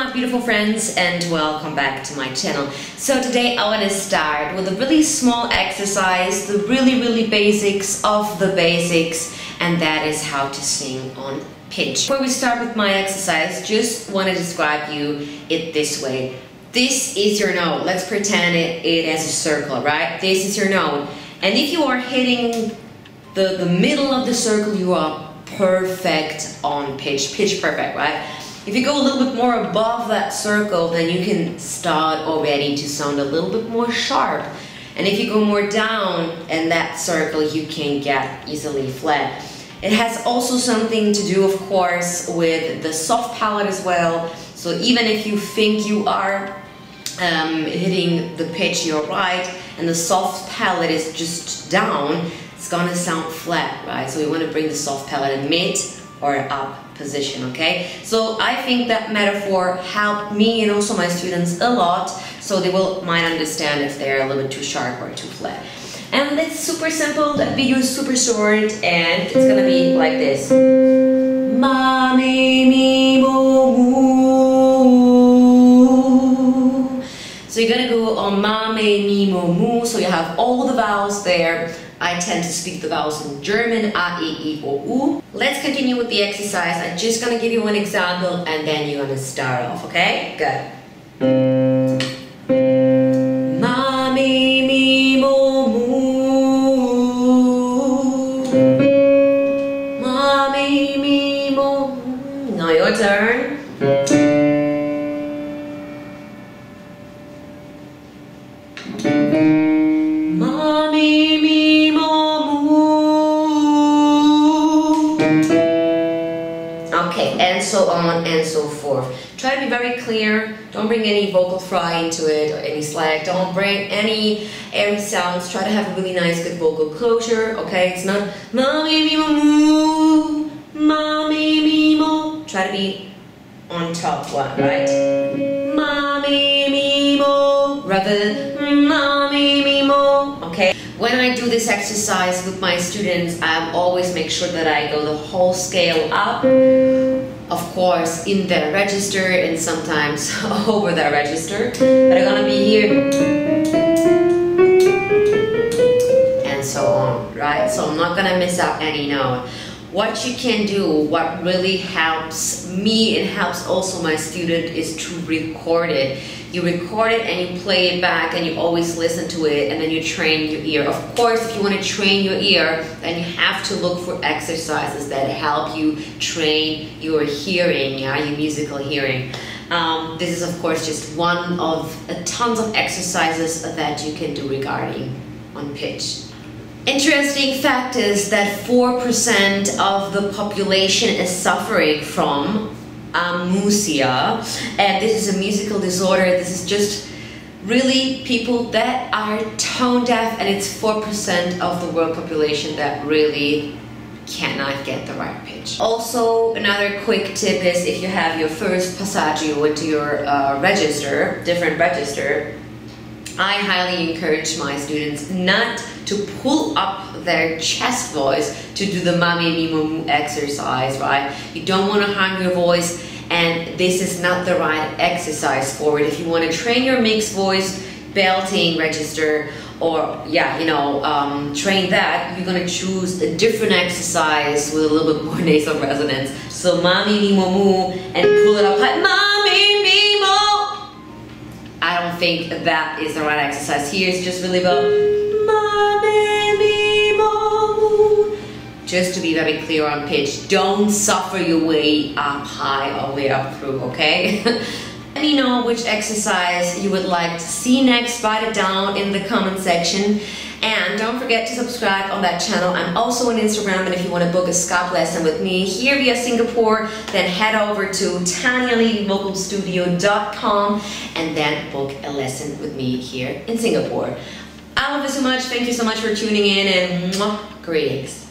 my beautiful friends, and welcome back to my channel. So today I want to start with a really small exercise, the really basics of the basics, and that is how to sing on pitch. Before we start with my exercise, just want to describe you it this way. This is your note. Let's pretend it as a circle, right? This is your note. And if you are hitting the middle of the circle, you are perfect on pitch. Pitch perfect, right? If you go a little bit more above that circle, then you can start already to sound a little bit more sharp. And if you go more down in that circle, you can get easily flat. It has also something to do, of course, with the soft palate as well. So even if you think you are hitting the pitch you're right, and the soft palate is just down, it's gonna sound flat, right? So we want to bring the soft palate in mid or up position, okay? So I think that metaphor helped me and also my students a lot, so they might understand if they're a little bit too sharp or too flat. And it's super simple, that video is super short, and it's gonna be like this. Ma, mi, mi, mo, mu. So you're gonna go on ma, mi, mi, mo, mu, so you have all the vowels there. I tend to speak the vowels in German, a, e, I, o, u. Let's continue with the exercise. I'm just gonna give you one example and then you're gonna start off, okay? Good. Ma, mi, mi, mo, mu. Ma, mi, mi, mo, mu. Now your turn. Ma, mi, mi. Okay, and so on and so forth. Try to be very clear. Don't bring any vocal fry into it or any slack. Don't bring any airy sounds. Try to have a really nice, good vocal closure. Okay, it's not ma mi mi mo mo, ma mi mi mo. Try to be on top one, right? Ma mi mi mo, rather than ma mi mi mo. Okay. When I do this exercise with my students, I always make sure that I go the whole scale up, of course in their register and sometimes over their register, but I'm gonna be here and so on, right? So I'm not gonna miss out any note. What you can do, what really helps me and helps also my student, is to record it. You record it and you play it back and you always listen to it, and then you train your ear. Of course, if you want to train your ear, then you have to look for exercises that help you train your hearing, yeah, your musical hearing. This is of course just one of tons of exercises that you can do regarding on pitch. Interesting fact is that 4% of the population is suffering from amusia, and this is a musical disorder. This is just really people that are tone deaf, and it's 4% of the world population that really cannot get the right pitch. Also, another quick tip is if you have your first passaggio into your register, different register, I highly encourage my students not to pull up their chest voice to do the ma mi mi mo mu exercise, right? You don't want to harm your voice, and this is not the right exercise for it. If you want to train your mixed voice, belting register, or yeah, you know, train that, you're gonna choose a different exercise with a little bit more nasal resonance. So ma mi mi mo mu, and pull it up like ma mi mi mo. I don't think that is the right exercise. Here it's just really about ma mi mi mo mu. Just to be very clear on pitch, don't suffer your way up high or way up through, okay? Let me know which exercise you would like to see next. Write it down in the comment section. And don't forget to subscribe on that channel. I'm also on Instagram, and if you want to book a Skype lesson with me here via Singapore, then head over to tanyaleevocalstudio.com and then book a lesson with me here in Singapore. I love you so much. Thank you so much for tuning in, and greetings.